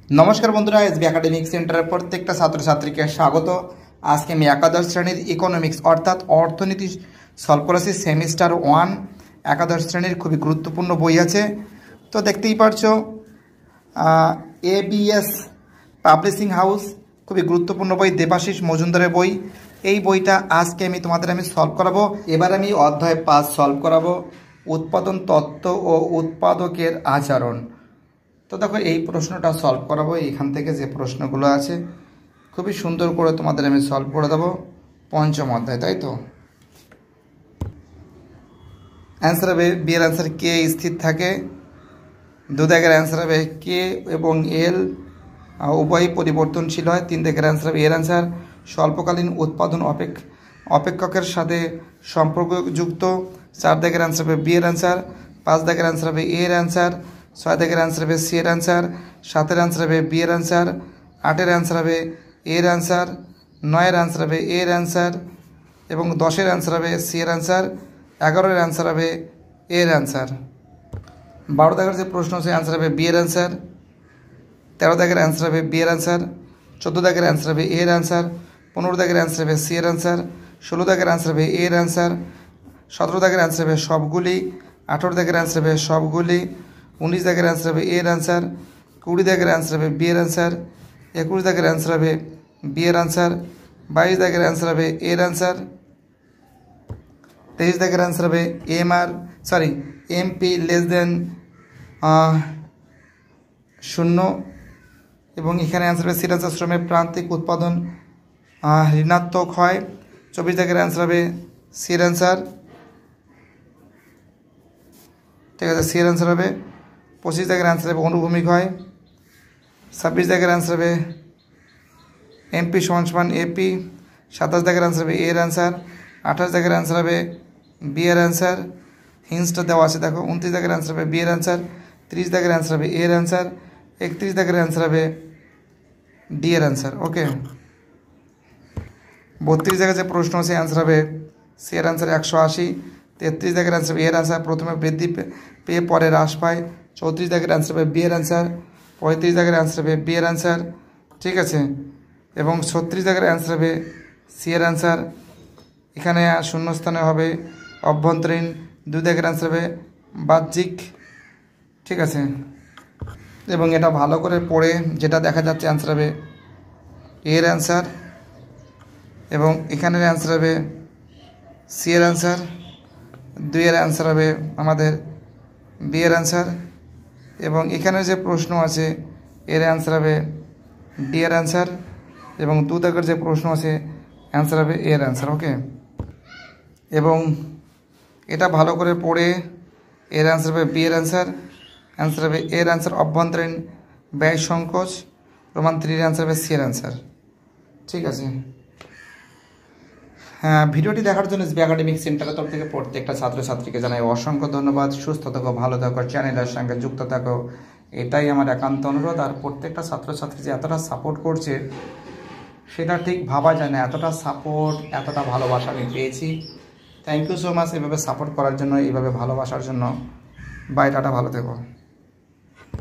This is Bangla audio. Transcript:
নমস্কার বন্ধুরা, এসবি একাডেমিক সেন্টারের প্রত্যেকটা ছাত্রছাত্রীকে স্বাগত। আজকে আমি একাদশ শ্রেণীর ইকোনমিক্স অর্থাৎ অর্থনীতি সলভ করেছি সেমিস্টার 1 একাদশ শ্রেণীর খুবই গুরুত্বপূর্ণ বই আছে। তো দেখতেই পারছো ABS পাবলিশিং হাউস খুবই গুরুত্বপূর্ণ বই, দেবাশিস মজুমদারের বই। এই বইটা আজকে আমি তোমাদের সলভ করাবো। এবার আমি অধ্যায় 5 সলভ করাবো, উৎপাদন তত্ত্ব ও উৎপাদকের আচরণ। তো দেখো এই প্রশ্নটা সলভ করাবো, এইখান থেকে যে প্রশ্নগুলো আছে খুবই সুন্দর করে তোমাদের আমি সলভ করে দেবো। পঞ্চম অধ্যায়, তাই তো। অ্যান্সার হবে বি এর অ্যান্সার কে স্থির থাকে। 2 দাগের অ্যান্সার হবে কে এবং এল উভয়ই পরিবর্তনশীল হয়। 3 দাগের অ্যান্সার হবে এর অ্যান্সার স্বল্পকালীন উৎপাদন অপেক্ষকের সাথে সম্পর্কযুক্ত। 4 দাগের অ্যান্সার হবে বি এর অ্যান্সার। 5 দাগের অ্যান্সার হবে এর অ্যান্সার। 6 দাগের অ্যান্সার হবে সি এর অ্যান্সার। 7 অ্যান্সার হবে বি এর অ্যান্সার। 8 অ্যান্সার হবে এর অ্যান্সার। 9 অ্যান্সার হবে এর অ্যান্সার এবং 10 অ্যান্সার হবে সি এর অ্যান্সার। 11 অ্যান্সার হবে এর অ্যান্সার। 12 দাগের যে প্রশ্ন আছে অ্যান্সার হবে বি এর অ্যান্সার। 13 দাগের অ্যান্সার হবে বি এর অ্যান্সার। 14 দাগের অ্যান্সার হবে এর অ্যান্সার। 15 দাগের অ্যান্সার হবে সি এর অ্যান্সার। 16 দাগের অ্যান্সার হবে এর অ্যান্সার। 17 দাগের অ্যান্সার হবে সবগুলি। 18 দাগের অ্যান্সার হবে সবগুলি। 19 দাগের অ্যান্সার হবে এর অ্যান্সার। 20 দাগের অ্যান্সার হবে বি এর অ্যান্সার। 21 দাগের অ্যান্সার হবে বি এর অ্যান্সার। 22 দাগের অ্যান্সার হবে এর অ্যান্সার। 23 দাগের অ্যান্সার হবে এমপি লেস দেন 0 এবং এখানে অ্যান্সার হবে সির অ্যান্সার শ্রমের প্রান্তিক উৎপাদন ঋণাত্মক হয়। 24 দাগের অ্যান্সার হবে সির অ্যান্সার, ঠিক আছে, সির অ্যান্সার হবে। 25 দাগের অ্যান্সার হবে অনুভূমিক হয়। 26 দাগের অ্যান্সার হবে এমপি সমান এপি। 27 দাগের অ্যান্সার হবে এর অ্যান্সার। 28 দাগের অ্যান্সার হবে বি এর অ্যান্সার, হিন্সটা দেওয়া আছে দেখো। 29 দাগের অ্যান্সার হবে বি এর অ্যান্সার। 30 দাগের অ্যান্সার হবে এর অ্যান্সার। 31 দাগের অ্যান্সার হবে ডি এর অ্যান্সার। ওকে, 32 দাগের যে প্রশ্ন আছে অ্যান্সার হবে সি এর অ্যান্সার 180। 33 দাগের অ্যান্সার এর অ্যান্সার প্রথমে বৃদ্ধি পেয়ে পরে হ্রাস পায়। 34 দাগের অ্যান্সার হবে বি এর অ্যান্সার। 35 দাগের অ্যান্সার হবে বি এর অ্যান্সার, ঠিক আছে, এবং 36 দাগের অ্যান্সার হবে সি এর অ্যান্সার। এখানে শূন্যস্থানে হবে অভ্যন্তরীণ। 2 দাগের অ্যান্সার হবে বাহ্যিক, ঠিক আছে, এবং এটা ভালো করে পড়ে যেটা দেখা যাচ্ছে অ্যান্সার হবে এর অ্যান্সার এবং এখানের অ্যান্সার হবে সি এর অ্যান্সার। 2 এর অ্যান্সার হবে আমাদের বি এর অ্যান্সার এবং এখানে যে প্রশ্ন আছে এর অ্যান্সার হবে ডি এর অ্যান্সার এবং 2 দাগের যে প্রশ্ন আছে অ্যান্সার হবে এর অ্যান্সার। ওকে, এবং এটা ভালো করে পড়ে এর অ্যান্সার হবে বি এর অ্যান্সার হবে এর অ্যান্সার অভ্যন্তরীণ ব্যয় সংকোচ। রোমান 3 এর অ্যান্সার হবে সি এর অ্যান্সার, ঠিক আছে। হ্যাঁ, ভিডিওটি দেখার জন্য এসবি একাডেমিক সেন্টারের তরফ থেকে প্রত্যেকটা ছাত্রছাত্রীকে জানাই অসংখ্য ধন্যবাদ। সুস্থ থাকো, ভালো থাকো, চ্যানেলের সঙ্গে যুক্ত থাকো, এটাই আমার একান্ত অনুরোধ। আর প্রত্যেকটা ছাত্রছাত্রী যে এতটা সাপোর্ট করছে সেটা ঠিক ভাবা যায় না, এতটা সাপোর্ট, এতটা ভালোবাসা আমি পেয়েছি। থ্যাংক ইউ সো মাচ এভাবে সাপোর্ট করার জন্য, এইভাবে ভালোবাসার জন্য। বাই, টাটা, ভালো থেকো।